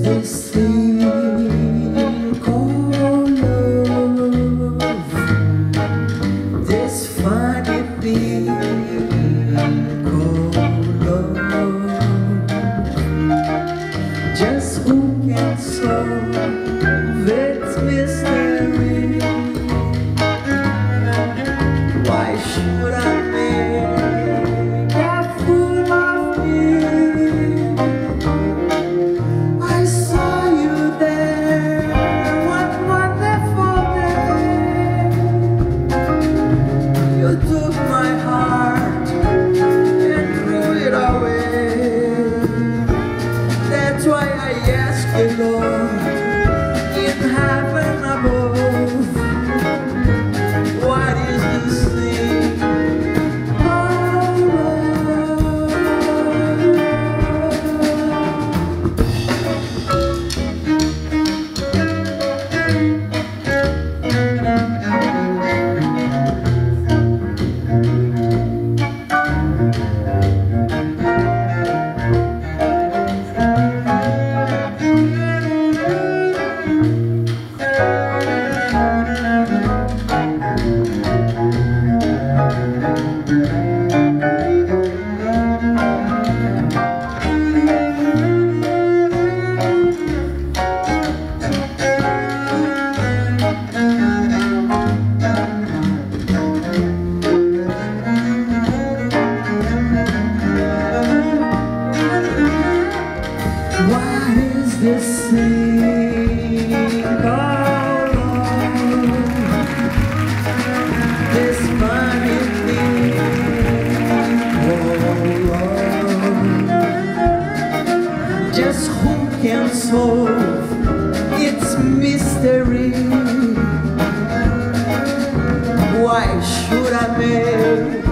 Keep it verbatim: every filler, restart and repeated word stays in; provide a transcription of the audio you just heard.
this thing called love? This funny thing called love. Just who can solve its mystery? Why should I make a fool of me? I saw you there, one wonderful day. You took my heart and threw it away. That's why I ask you, Lord, in heaven above, what is this thing called love? What is this thing called love? This funny thing called love. Just who can solve its mystery? Why should I make